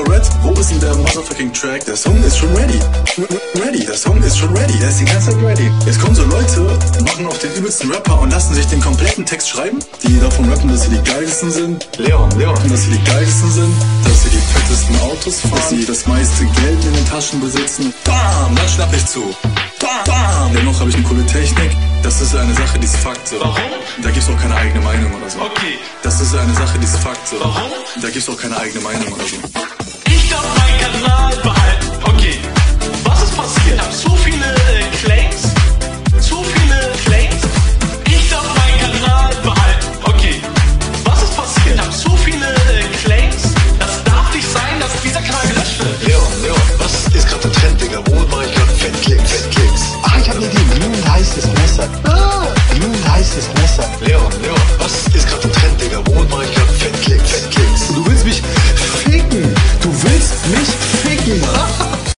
Red, wo ist denn der motherfucking Track? Der Song ist schon ready. Der Song ist schon ready. Der ist die ganze Zeit ready. Jetzt kommen so Leute, machen auf den übelsten Rapper und lassen sich den kompletten Text schreiben, die davon rappen, dass sie die geilsten sind. Leon, dass sie die geilsten sind, dass sie die fettesten Autos fahren, dass sie das meiste Geld in den Taschen besitzen. Bam, dann schnapp ich zu. Bam, bam. Dennoch habe ich eine coole Technik. Das ist eine Sache, die ist Fakt so. Warum? Da gibt's auch keine eigene Meinung oder so. Okay. Das ist eine Sache, die ist Fakt so. Warum? Da gibt's auch keine eigene Meinung oder so. Ich glaub, mein Kanal behalten. Okay.